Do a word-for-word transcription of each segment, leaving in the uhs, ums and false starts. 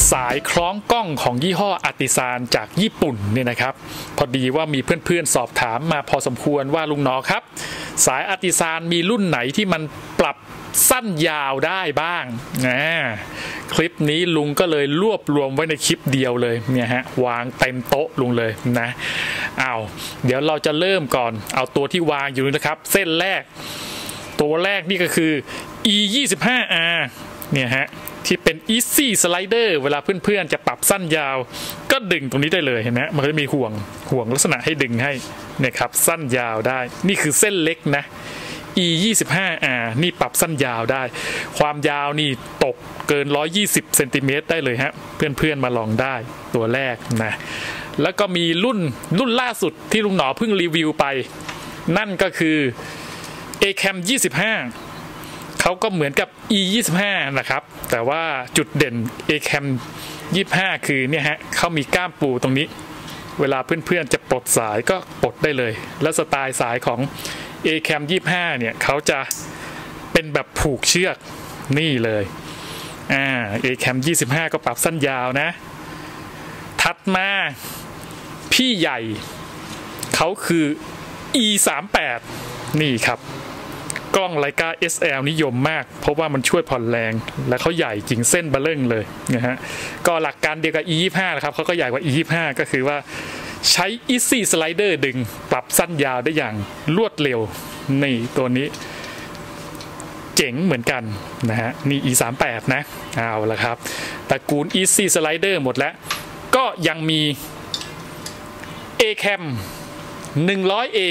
สายคล้องกล้องของยี่ห้ออาร์ติซานจากญี่ปุ่นเนี่ยนะครับพอดีว่ามีเพื่อนๆสอบถามมาพอสมควรว่าลุงหนอครับสายอาร์ติซานมีรุ่นไหนที่มันปรับสั้นยาวได้บ้างนะคลิปนี้ลุงก็เลยรวบรวมไว้ในคลิปเดียวเลยเนี่ยฮะวางเต็มโต๊ะลุงเลยนะอ้าวเดี๋ยวเราจะเริ่มก่อนเอาตัวที่วางอยู่นะครับเส้นแรกตัวแรกนี่ก็คือ อี ยี่สิบห้า อาร์ เนี่ยฮะที่เป็น Easy Slider เวลาเพื่อนๆจะปรับสั้นยาวก็ดึงตรงนี้ได้เลยเห็นไหมมันก็จะมีห่วงห่วงลักษณะให้ดึงให้เนี่ยครับสั้นยาวได้นี่คือเส้นเล็กนะ อี ยี่สิบห้า อาร์ นี่ปรับสั้นยาวได้ความยาวนี่ตกเกินหนึ่งร้อยยี่สิบเซนติเมตรได้เลยฮะเพื่อนๆมาลองได้ตัวแรกนะแล้วก็มีรุ่นรุ่นล่าสุดที่ลุงหนอเพิ่งรีวิวไปนั่นก็คือ เอ แคม ยี่สิบห้าเขาก็เหมือนกับ อี ยี่สิบห้า นะครับแต่ว่าจุดเด่น เอ แคม ยี่สิบห้า คือเนี่ยฮะเขามีก้ามปูตรงนี้เวลาเพื่อนๆจะปลดสายก็ปลดได้เลยและสไตล์สายของ เอ แคม ยี่สิบห้า เนี่ยเขาจะเป็นแบบผูกเชือกนี่เลยอ่า เอ แคม ยี่สิบห้า ก็ปรับสั้นยาวนะถัดมาพี่ใหญ่เขาคือ อี สามสิบแปด นี่ครับกล้องไลกา เอส แอล นิยมมากเพราะว่ามันช่วยผ่อนแรงและเขาใหญ่จริงเส้นเบลเร่งเลยนะฮะก็หลักการเดียวกับ อี ยี่สิบห้า นะครับเขาก็ใหญ่กว่า อี ยี่สิบห้า ก็คือว่าใช้ Easy Slider ดึงปรับสั้นยาวได้อย่างรวดเร็วนี่ตัวนี้เจ๋งเหมือนกันนะฮะนี่ อี สามสิบแปด นะเอาละครับตระกูล Easy Slider หมดแล้วก็ยังมี เอ แคม หนึ่งร้อยเอ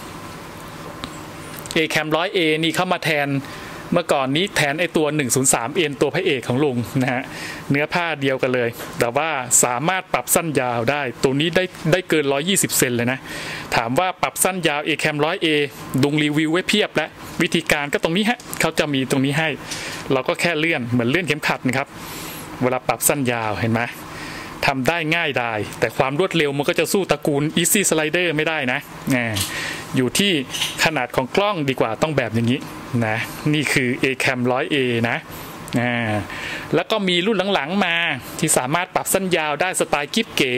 เอ แคม หนึ่งร้อยเอ นี่เข้ามาแทนเมื่อก่อนนี้แทนไอตัว หนึ่งศูนย์สาม เอ็น ตัวพระเอกของลุงนะฮะเนื้อผ้าเดียวกันเลยแต่ว่าสามารถปรับสั้นยาวได้ตัวนี้ได้ได้เกินหนึ่งร้อยยี่สิบเซนเลยนะถามว่าปรับสั้นยาว เอ แคม หนึ่งร้อยเอ ลุงรีวิวไว้เพียบแล้ววิธีการก็ตรงนี้ฮะเขาจะมีตรงนี้ให้เราก็แค่เลื่อนเหมือนเลื่อนเข็มขัดนะครับเวลาปรับสั้นยาวเห็นไหมทำได้ง่ายได้แต่ความรวดเร็วมันก็จะสู้ตระกูล Easy Slider ไม่ได้นะอยู่ที่ขนาดของกล้องดีกว่าต้องแบบอย่างนี้นะนี่คือ เอ แคม หนึ่งร้อยเอ นะแล้วก็มีรุ่นหลังๆมาที่สามารถปรับสั้นยาวได้สไตล์กิ๊บเก๋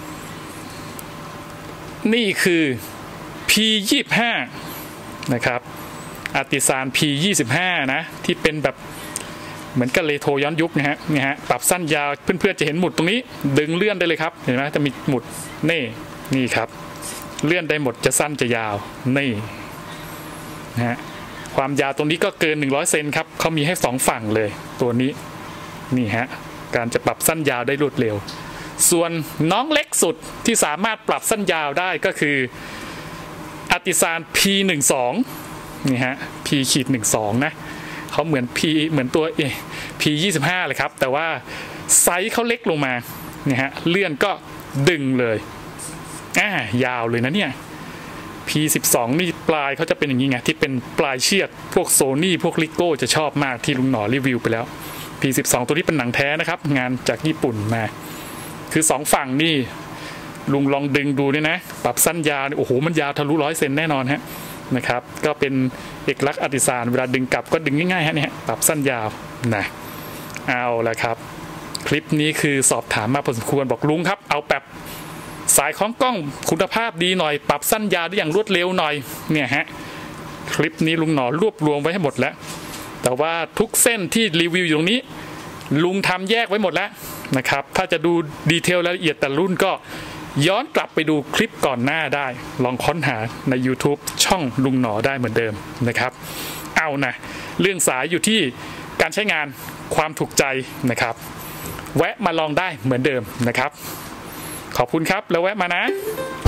นี่คือ พี ยี่สิบห้า นะครับอาร์ติซาน พี ยี่สิบห้า นะที่เป็นแบบเหมือนกับเรโทรย้อนยุคนะฮะนี่ฮะปรับสั้นยาวเพื่อนๆจะเห็นหมุดตรงนี้ดึงเลื่อนได้เลยครับเห็นไหมจะมีหมุดนี่นี่ครับเลื่อนได้หมดจะสั้นจะยาวนี่นะฮะความยาวตรงนี้ก็เกินหนึ่งร้อยเซนครับเขามีให้สองฝั่งเลยตัวนี้นี่ฮะการจะปรับสั้นยาวได้รวดเร็วส่วนน้องเล็กสุดที่สามารถปรับสั้นยาวได้ก็คืออาร์ติซาน พี สิบสอง นี่ฮะ พี สิบสอง นะเขาเหมือน P เหมือนตัว พี ยี่สิบห้า เลยครับแต่ว่าไซส์เขาเล็กลงมาเนี่ยฮะเลื่อนก็ดึงเลยอ่ายาวเลยนะเนี่ย พี สิบสอง นี่ปลายเขาจะเป็นอย่างนี้ไงที่เป็นปลายเชือกพวกโซนี่พวกลิโก้จะชอบมากที่ลุงหนอรีวิวไปแล้ว พี สิบสอง ตัวนี้เป็นหนังแท้นะครับงานจากญี่ปุ่นมาคือสองฝั่งนี่ลุงลองดึงดูเนี่ยนะปรับสั้นยาวโอ้โหมันยาวทะลุร้อยเซนแน่นอนฮะนะครับก็เป็นเอกลักษณ์อาร์ติซานเวลาดึงกลับก็ดึงง่ายๆฮะเนี่ยปรับสั้นยาวนะเอาละครับคลิปนี้คือสอบถามมาพอสมควรบอกลุงครับเอาแบบสายคล้องกล้องคุณภาพดีหน่อยปรับสั้นยาวได้อย่างรวดเร็วหน่อยเนี่ยฮะคลิปนี้ลุงหนอรวบรวมไว้ให้หมดแล้วแต่ว่าทุกเส้นที่รีวิวอยู่ตรงนี้ลุงทำแยกไว้หมดแล้วนะครับถ้าจะดูดีเทลรายละเอียดแต่รุ่นก็ย้อนกลับไปดูคลิปก่อนหน้าได้ลองค้นหาใน YouTube ช่องลุงหนอได้เหมือนเดิมนะครับเอานะเรื่องสายอยู่ที่การใช้งานความถูกใจนะครับแวะมาลองได้เหมือนเดิมนะครับขอบคุณครับแล้วแวะมานะ